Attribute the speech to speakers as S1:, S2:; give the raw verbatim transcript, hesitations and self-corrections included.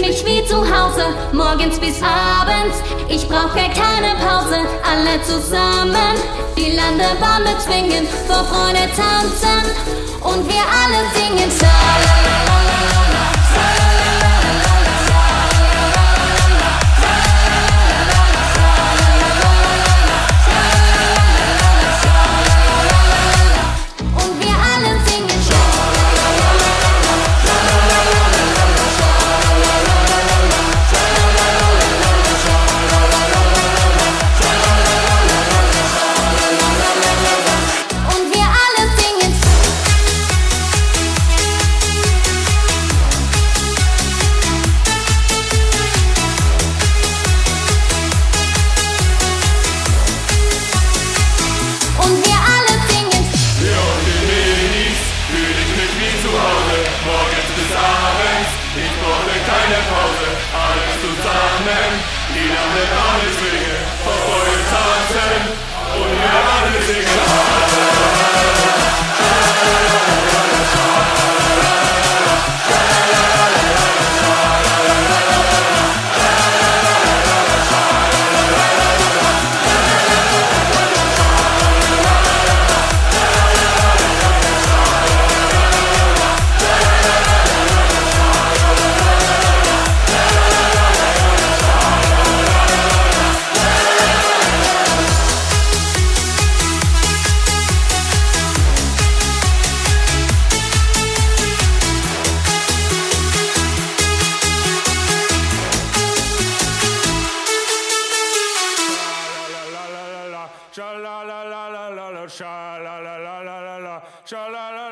S1: mich wie zu Hause, morgens bis abends. Ich brauche keine Pause, alle zusammen. Die Landebahn bezwingen, vor Freude tanzen und wir alle singen. Schalalala,
S2: die Landebahn bezwingen, vor Freude tanzen und wir alle singen. Sha la la la la la la, sha la la la la la la, sha la la.